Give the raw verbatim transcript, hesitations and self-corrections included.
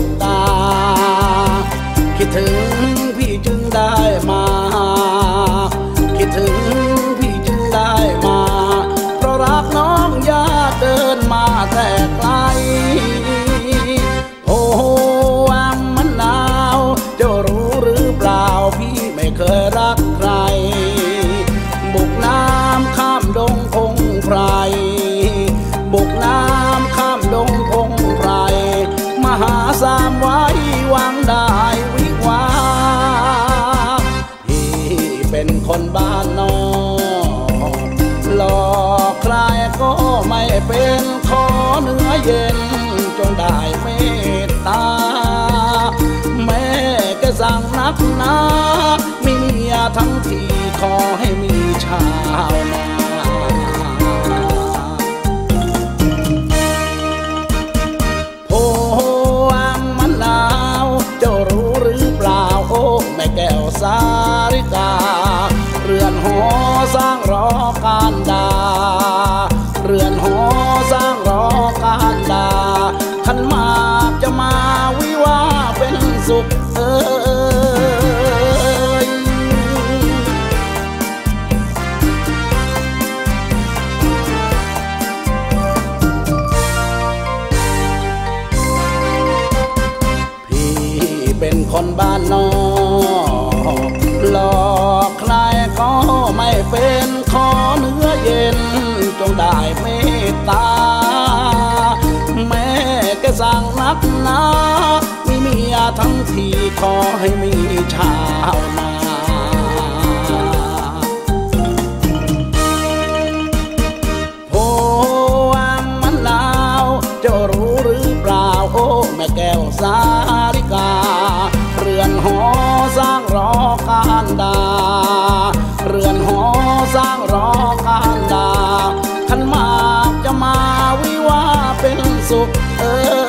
กาคิดถึงพี่จึงได้มาคิดถึงพี่จึงได้มาเพราะรักน้องอยากเดินมาแต่ไกลโอ้วังมะนาวเจ้ารู้หรือเปล่าพี่ไม่เคยรักใครบุกน้ำข้ามดงพงไพรบุกน้ำข้ามดงพงไพรมาหาสามไว้หวังได้วิวาพี่เป็นคนบ้านนอกหลอกใครก็ไม่เป็นขอเนื้อเย็นจงได้เมตตาแม่ก็สั่งนักหนามีเมียทั้งทีขอให้มีชาวนาโพวังมะนาวเจ้ารู้หรือเปล่าโอ้แม่แก้วสาริกาเรือนหอสร้างรอการดาเรือนหอสร้างรอการดาขันหมากจะมาวิวาเป็นสุขเอ้ยพี่เป็นคนบ้านนอกหลอกใครก็ไม่เป็นขอเนื้อเย็นจงได้เมตตาแม่ก็สั่งนักหนามีเมียทั้งทีขอให้มีชาวนาโพวังมะนาวเจ้ารู้หรือเปล่าโอ้แม่แก้วสาริกาเรือนหอสร้างรอการดาเรือนหอสร้างรอการดาขันหมากจะมาวิวาเป็นสุขเออ